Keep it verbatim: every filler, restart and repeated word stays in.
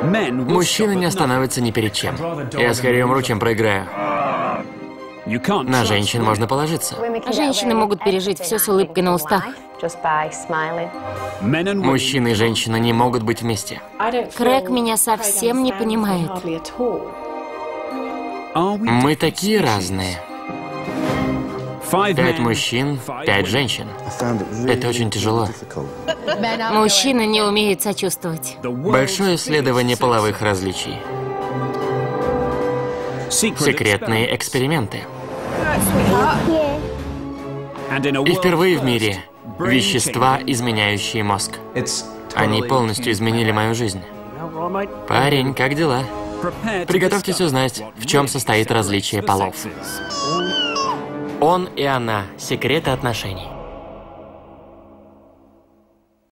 Мужчина не остановится ни перед чем. Я скорее умру, чем проиграю. На женщин можно положиться. Женщины могут пережить все с улыбкой на устах. Мужчина и женщина не могут быть вместе. Крэг меня совсем не понимает. Мы такие разные. Пять мужчин, пять женщин. Это очень тяжело. Мужчины не умеют сочувствовать. Большое исследование половых различий. Секретные эксперименты. И впервые в мире вещества, изменяющие мозг. Они полностью изменили мою жизнь. Парень, как дела? Приготовьтесь узнать, в чем состоит различие полов. Он и она. Секреты отношений.